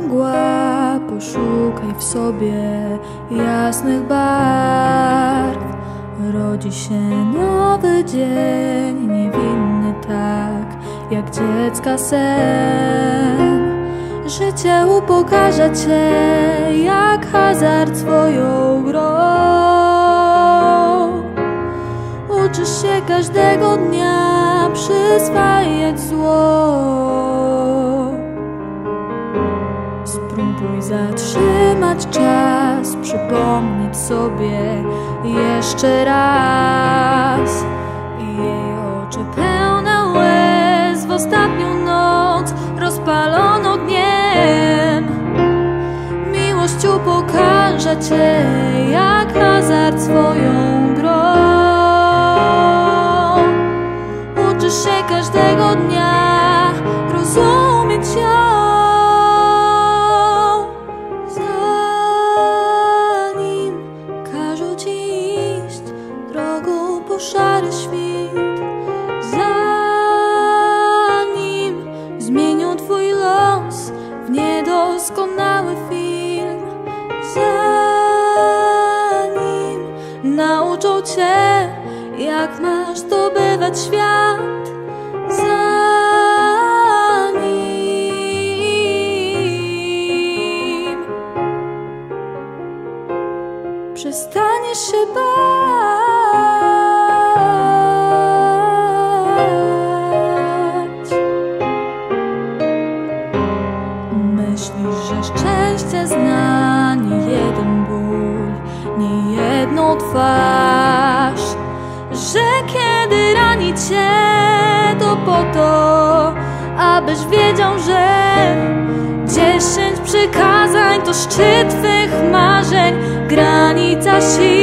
mgła, poszukaj w sobie jasnych barw. Rodzi się nowy dzień, niewinny tak, jak dziecka sen. Życie upokarza cię, jak hazard swoją grą. Uczysz się każdego dnia przyswajać zło. Spróbuj zatrzymać czas, przypomnieć sobie jeszcze raz. Jej oczy pełne łez w ostatnią noc rozpalono dniem. Miłość upokarza cię, jak hazard swoją grą. Uczysz się każdego dnia rozumieć ją. Szary świt, zanim zmienią twój los w niedoskonały film, zanim nauczą cię, jak masz zdobywać świat, zanim przestaniesz się bać. Myślisz, że szczęście zna niejeden ból, niejedną twarz, że kiedy rani cię, to po to, abyś wiedział, że 10 przykazań to szczyt twych marzeń, granica sił.